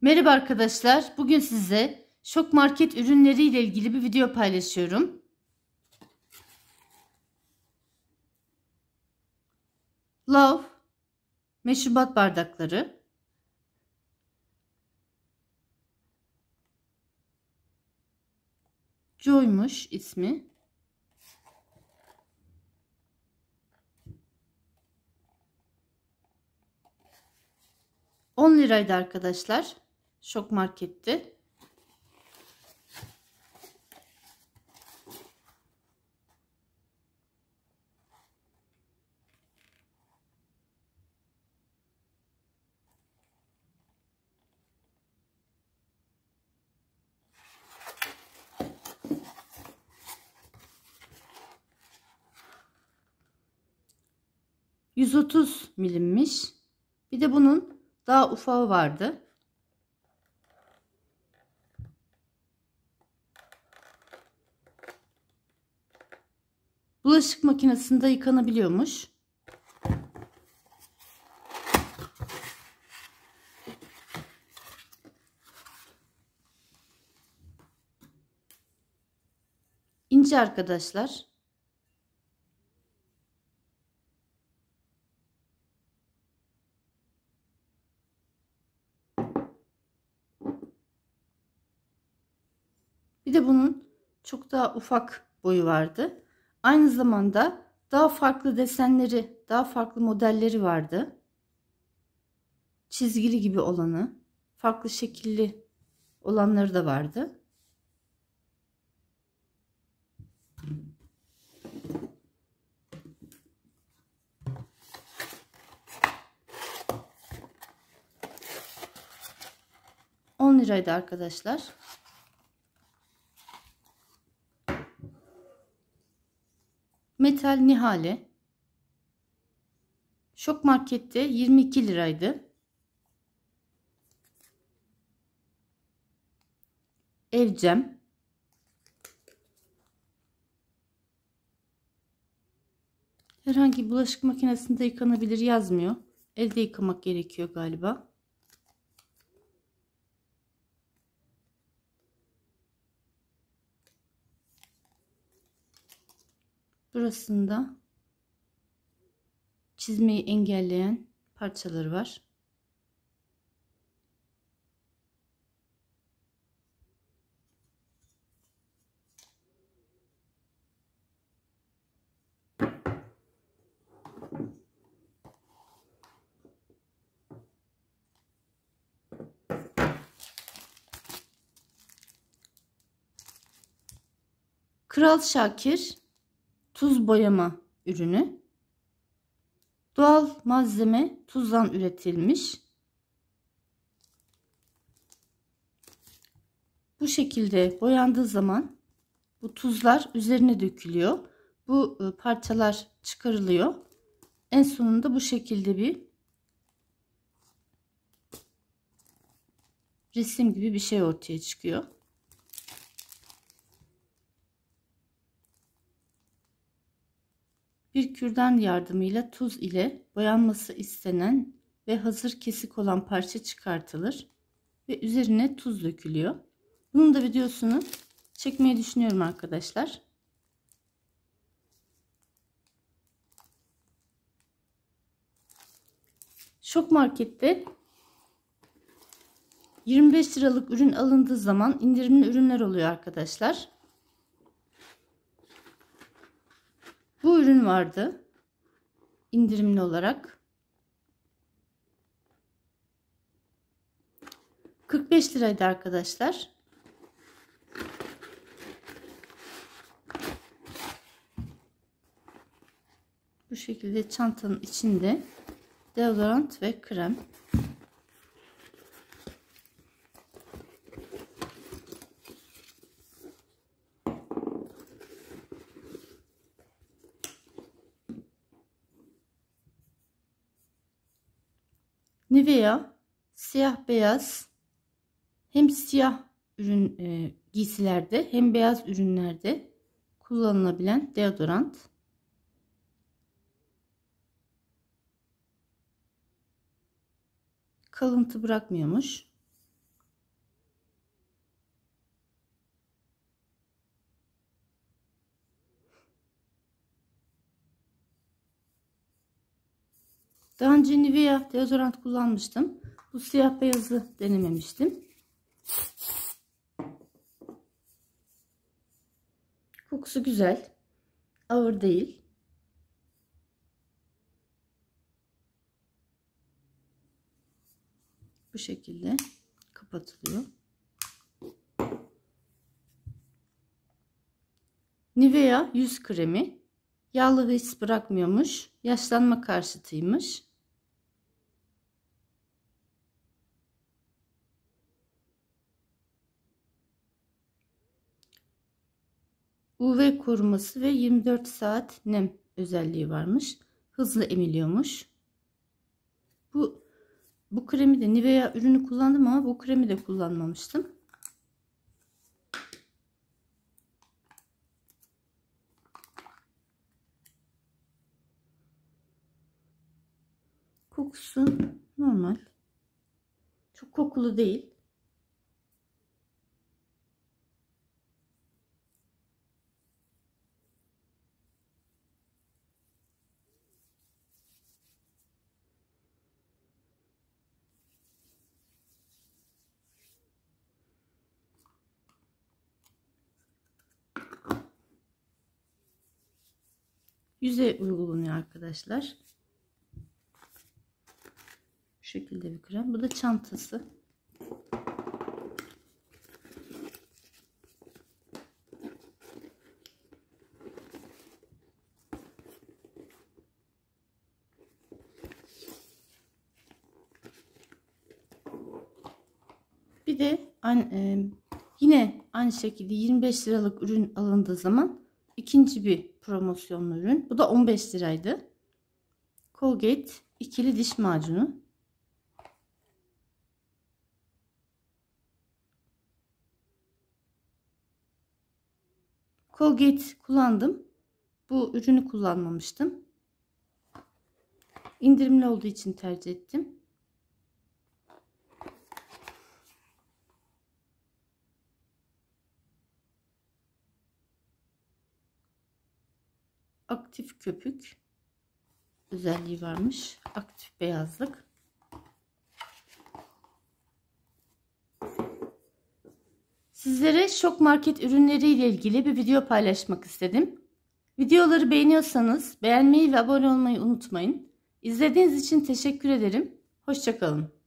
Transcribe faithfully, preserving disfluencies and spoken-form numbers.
Merhaba arkadaşlar. Bugün size Şok Market ürünleri ile ilgili bir video paylaşıyorum. Love meşrubat bardakları. Joy'muş ismi. on liraydı arkadaşlar. Şok Market'te. yüz otuz milimmiş. Bir de bunun daha ufağı vardı. Bulaşık makinesinde yıkanabiliyormuş. İnce arkadaşlar. Bir de bunun çok daha ufak boyu vardı. Aynı zamanda daha farklı desenleri, daha farklı modelleri vardı. Çizgili gibi olanı, farklı şekilli olanları da vardı. on liraydı arkadaşlar. Metal Nihale. Şok Market'te yirmi iki liraydı. Evcem. Herhangi bir bulaşık makinesinde yıkanabilir yazmıyor. Elde yıkamak gerekiyor galiba. Burasında çizmeyi engelleyen parçaları var. Kral Şakir tuz boyama ürünü. Doğal malzeme tuzdan üretilmiş. Bu şekilde boyandığı zaman bu tuzlar üzerine dökülüyor. Bu parçalar çıkarılıyor. En sonunda bu şekilde bir resim gibi bir şey ortaya çıkıyor. Bir kürdan yardımıyla tuz ile boyanması istenen ve hazır kesik olan parça çıkartılır ve üzerine tuz dökülüyor. Bunun da videosunu çekmeyi düşünüyorum arkadaşlar. Şok Market'te yirmi beş liralık ürün alındığı zaman indirimli ürünler oluyor arkadaşlar. Bu ürün vardı indirimli olarak. kırk beş liraydı arkadaşlar. Bu şekilde çantanın içinde deodorant ve krem. Nivea siyah beyaz, hem siyah ürün e, giysilerde hem beyaz ürünlerde kullanılabilen deodorant. Kalıntı bırakmıyormuş. Daha önce Nivea deodorant kullanmıştım. Bu siyah beyazı denememiştim. Kokusu güzel. Ağır değil. Bu şekilde kapatılıyor. Nivea yüz kremi. Yağlı his bırakmıyormuş. Yaşlanma karşıtıymış. U V koruması ve yirmi dört saat nem özelliği varmış. Hızlı emiliyormuş. Bu bu kremi de Nivea ürünü kullandım ama bu kremi de kullanmamıştım. Kokusu normal. Çok kokulu değil. Yüze uygulanıyor arkadaşlar. Bu şekilde bir krem. Bu da çantası. Bir de e, yine aynı şekilde yirmi beş liralık ürün alındığı zaman ikinci bir promosyonlu ürün. Bu da on beş liraydı. Colgate ikili diş macunu. Colgate kullandım. Bu ürünü kullanmamıştım. İndirimli olduğu için tercih ettim. Aktif köpük özelliği varmış. Aktif beyazlık. Sizlere Şok Market ürünleri ile ilgili bir video paylaşmak istedim. Videoları beğeniyorsanız beğenmeyi ve abone olmayı unutmayın. İzlediğiniz için teşekkür ederim. Hoşça kalın.